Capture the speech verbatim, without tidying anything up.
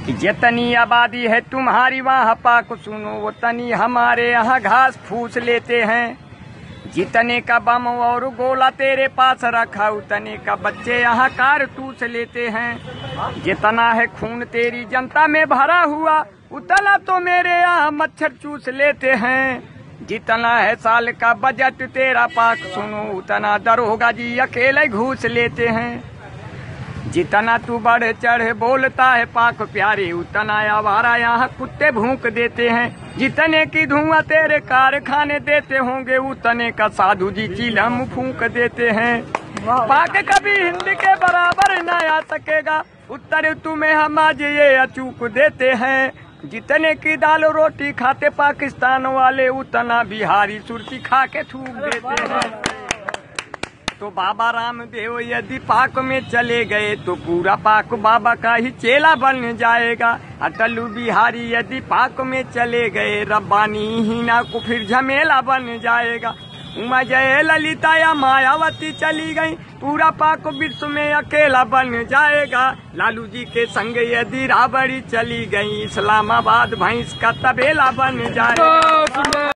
कि जितनी आबादी है तुम्हारी वहाँ पाक सुनो, वो तनी हमारे यहाँ घास फूस लेते हैं। जितने का बम और गोला तेरे पास रखा, उतने का बच्चे यहाँ कारतूस लेते हैं। जितना है खून तेरी जनता में भरा हुआ, उतना तो मेरे यहाँ मच्छर चूस लेते हैं। जितना है साल का बजट तेरा पाक सुनो, उतना दरोगा जी अकेले घूस लेते हैं। जितना तू बढ़ चढ़ बोलता है पाक प्यारे, उतना आवारा यहाँ कुत्ते भूक देते हैं। जितने की धुआं तेरे कारखाने देते होंगे, उतने का साधु जी चिलम फूंक देते हैं। पाक कभी हिंद के बराबर न आ सकेगा, उत्तर तुम्हें हम आज ये अचूक देते हैं। जितने की दाल रोटी खाते पाकिस्तान वाले, उतना बिहारी सुरती खा के थूक देते हैं। तो बाबा रामदेव यदि पाक में चले गए, तो पूरा पाक बाबा का ही चेला बन जाएगा। अटल बिहारी यदि पाक में चले गए, रब्बानी हीना को फिर झमेला बन जाएगा। उमा जय ललिता या मायावती चली गई, पूरा पाक विश्व में अकेला बन जाएगा। लालू जी के संग यदि राबड़ी चली गई, इस्लामाबाद भैंस का तबेला बन जाएगा।